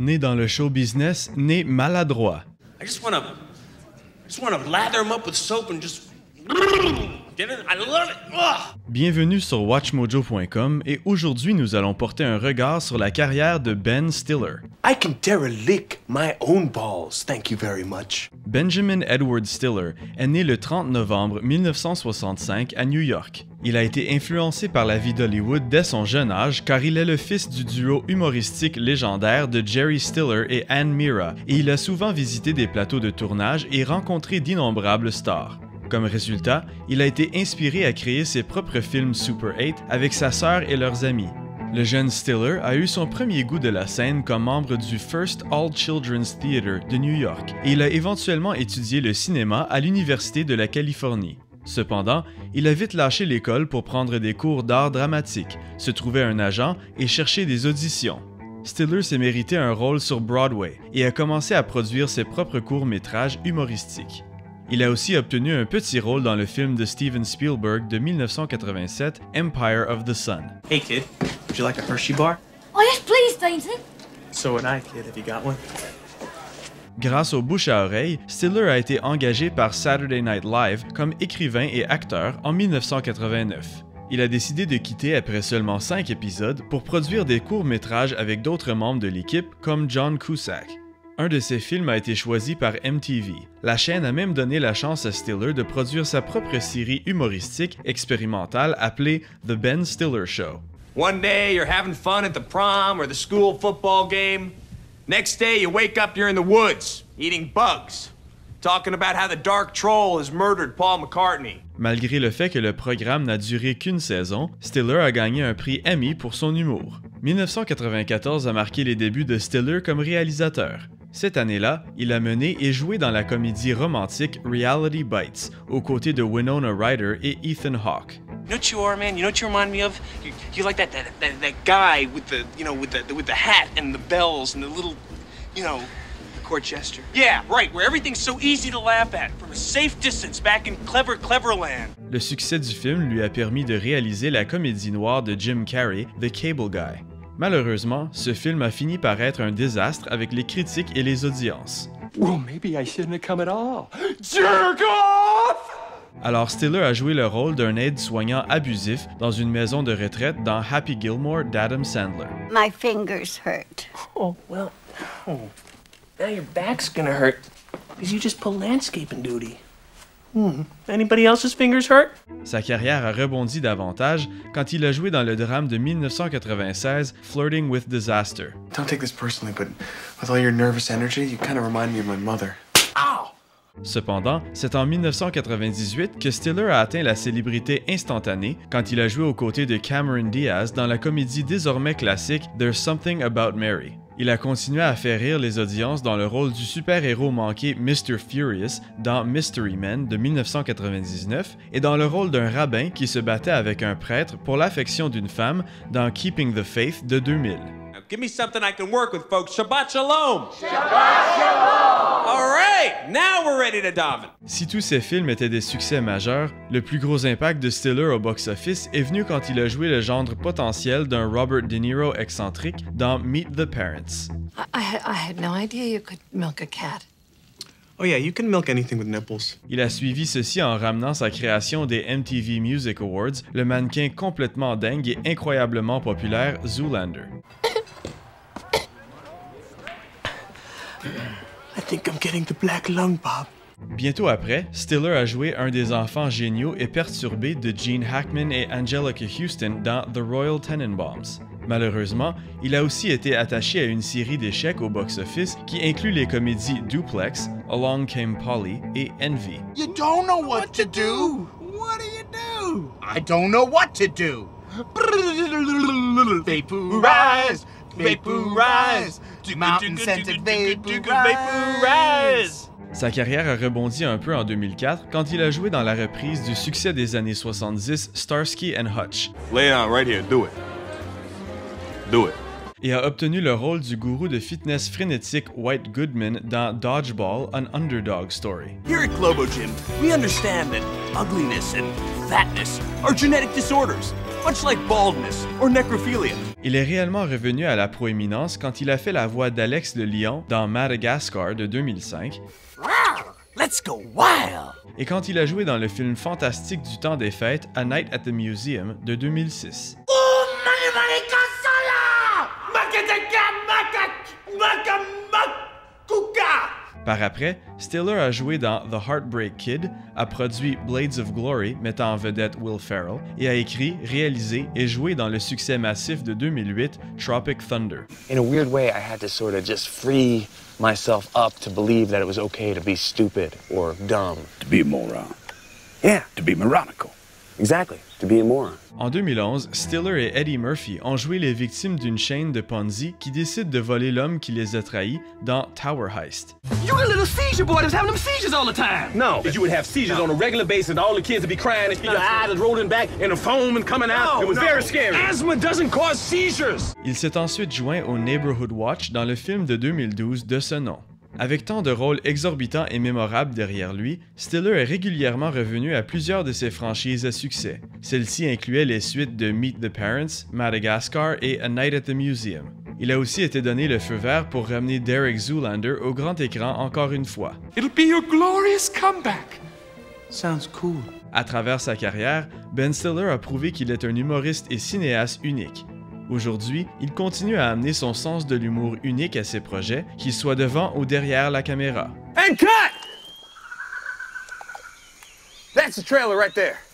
Né dans le show business, né maladroit. I just wanna lather him up with soap and just get it. I love it. Ugh. Bienvenue sur WatchMojo.com et aujourd'hui nous allons porter un regard sur la carrière de Ben Stiller. I can derelict my own balls, thank you very much. Benjamin Edward Stiller est né le 30 novembre 1965 à New York. Il a été influencé par la vie d'Hollywood dès son jeune âge car il est le fils du duo humoristique légendaire de Jerry Stiller et Ann Mira et il a souvent visité des plateaux de tournage et rencontré d'innombrables stars. Comme résultat, il a été inspiré à créer ses propres films Super 8 avec sa sœur et leurs amis. Le jeune Stiller a eu son premier goût de la scène comme membre du First All Children's Theatre de New York et il a éventuellement étudié le cinéma à l'Université de la Californie. Cependant, il a vite lâché l'école pour prendre des cours d'art dramatique, se trouver un agent et chercher des auditions. Stiller s'est mérité un rôle sur Broadway et a commencé à produire ses propres courts-métrages humoristiques. Il a aussi obtenu un petit rôle dans le film de Steven Spielberg de 1987, Empire of the Sun. Hey kid, would you like a Hershey bar? Oh yes, please, Daisy. So would I, kid, if you got one. Grâce au bouche à oreille, Stiller a été engagé par Saturday Night Live comme écrivain et acteur en 1989. Il a décidé de quitter après seulement 5 épisodes pour produire des courts-métrages avec d'autres membres de l'équipe comme John Cusack. Un de ses films a été choisi par MTV. La chaîne a même donné la chance à Stiller de produire sa propre série humoristique expérimentale appelée The Ben Stiller Show. One day you're having fun at the prom or the school football game. Next day you wake up, you're in the woods, eating bugs, talking about how the Dark Troll has murdered Paul McCartney. Malgré le fait que le programme n'a duré qu'une saison, Stiller a gagné un prix Emmy pour son humour. 1994 a marqué les débuts de Stiller comme réalisateur. Cette année-là, il a mené et joué dans la comédie romantique Reality Bites, aux côtés de Winona Ryder et Ethan Hawke. You know what you are, man? You know what you remind me of? You like that guy with the, with the hat and the bells and the little, the court jester. Yeah, right, where everything's so easy to laugh at, from a safe distance back in Cleverland. Le succès du film lui a permis de réaliser la comédie noire de Jim Carrey, The Cable Guy. Malheureusement, ce film a fini par être un désastre avec les critiques et les audiences. Well, maybe I shouldn't have come at all. Jerk off! Alors Stiller a joué le rôle d'un aide-soignant abusif dans une maison de retraite dans Happy Gilmore d'Adam Sandler. My fingers hurt. Oh, well, now your back's gonna hurt because you just pulled landscaping duty. Anybody else's fingers hurt? Sa carrière a rebondi davantage quand il a joué dans le drame de 1996 Flirting with Disaster. Don't take this personally, but with all your nervous energy, you kind of remind me of my mother. Ow! Cependant, c'est en 1998 que Stiller a atteint la célébrité instantanée quand il a joué aux côtés de Cameron Diaz dans la comédie désormais classique There's Something About Mary. Il a continué à faire rire les audiences dans le rôle du super-héros manqué Mr. Furious dans Mystery Men de 1999 et dans le rôle d'un rabbin qui se battait avec un prêtre pour l'affection d'une femme dans Keeping the Faith de 2000. Now give me something I can work with, folks. Shabbat shalom! Shabbat shalom! All right, now we're ready to daven. Si tous ces films étaient des succès majeurs, le plus gros impact de Stiller au box-office est venu quand il a joué le gendre potentiel d'un Robert De Niro excentrique dans Meet the Parents. I had no idea you could milk a cat. Oh yeah, you can milk anything with nipples. Il a suivi ceci en ramenant sa création des MTV Music Awards, le mannequin complètement dingue et incroyablement populaire Zoolander. I think I'm getting the black lung, Bob. Bientôt après, Stiller a joué un des enfants géniaux et perturbés de Gene Hackman et Angelica Houston dans The Royal Tenenbaums. Malheureusement, il a aussi été attaché à une série d'échecs au box-office qui inclut les comédies Duplex, Along Came Polly et Envy. You don't know what to do. What do you do? I don't know what to do. Vaporize, vaporize, mountain-scented vaporize. Sa carrière a rebondi un peu en 2004 quand il a joué dans la reprise du succès des années 70 Starsky and Hutch. Lay it on right here. Do it. Do it. Et a obtenu le rôle du gourou de fitness frénétique White Goodman dans Dodgeball, an Underdog Story. Here at Globo Gym, we understand that ugliness and fatness are genetic disorders, much like baldness or necrophilia. Il est réellement revenu à la proéminence quand il a fait la voix d'Alex le Lion dans Madagascar de 2005. Let's go wild! Et quand il a joué dans le film fantastique du temps des fêtes A Night at the Museum de 2006. Par après, Stiller a joué dans The Heartbreak Kid, a produit Blades of Glory mettant en vedette Will Ferrell et a écrit, réalisé et joué dans le succès massif de 2008 Tropic Thunder. In a weird way, I had to sort of just free myself up to believe that it was okay to be stupid or dumb. To be a moron. Yeah, To be moronical. exactly. To be a moron. En 2011, Stiller et Eddie Murphy ont joué les victimes d'une chaîne de Ponzi qui décide de voler l'homme qui les a trahis dans Tower Heist. You the little seizure boy that's having them seizures all the time. No, you would have seizures on a regular basis, and all the kids would be crying, and your eyes are rolling back, and the foam and coming out. It was very scary. Asthma doesn't cause seizures! Il s'est ensuite joint au Neighborhood Watch dans le film de 2012 de ce nom. Avec tant de rôles exorbitants et mémorables derrière lui, Stiller est régulièrement revenu à plusieurs de ses franchises à succès. Celles-ci incluaient les suites de Meet the Parents, Madagascar et A Night at the Museum. Il a aussi été donné le feu vert pour ramener Derek Zoolander au grand écran encore une fois. It'll be your glorious comeback. Sounds cool. À travers sa carrière, Ben Stiller a prouvé qu'il est un humoriste et cinéaste unique. Aujourd'hui, il continue à amener son sens de l'humour unique à ses projets, qu'il soit devant ou derrière la caméra. And cut! That's the trailer right there.